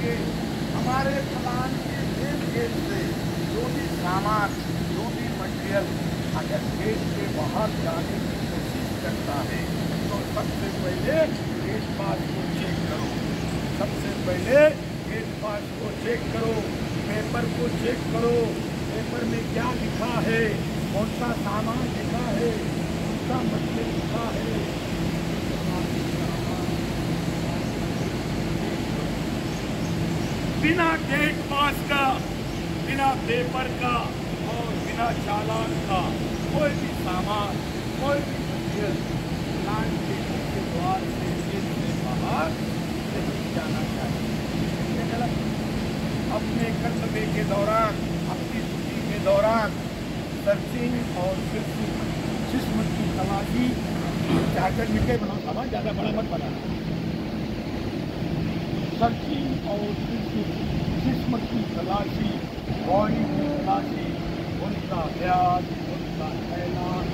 के हमारे प्लान के मेन गेट से जो भी सामान, जो भी मटेरियल अगर गेट के बाहर जाने की कोशिश करता है तो सबसे पहले गेट पास को चेक करो। सबसे पहले गेट पास को चेक करो, पेपर को चेक करो, पेपर में क्या लिखा है, कौन सा सामान लिखा है, कौन सा मटेरियल लिखा है। बिना गेट पास का, बिना पेपर का और बिना चालान का कोई भी सामान, कोई भी मटेरियल प्लांट के मुख्य द्वार से गेट से बाहर नहीं जाना चाहिए। अपने कर्तव्य के दौरान, अपनी ड्यूटी के दौरान सर्चिंग और सिस्टम की तलाशी, 4 मिनट बनाओ, सामान ज़्यादा बड़ा मत बनाना। सर्चिंग और जिस्म की तलाशी, बॉडी की तलाशी, उनका अभ्यास, उनका ऐलान,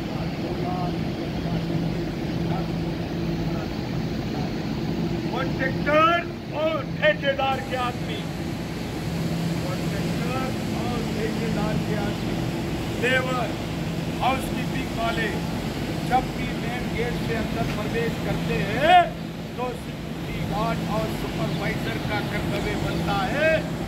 कॉन्ट्रैक्टर और ठेकेदार के आदमी, कॉन्ट्रैक्टर और ठेकेदार के आदमी, लेबर, हाउसकीपिंग वाले जब भी मेन गेट से अंदर प्रवेश करते हैं तो गार्ड और सुपरवाइजर का कर्तव्य बनता है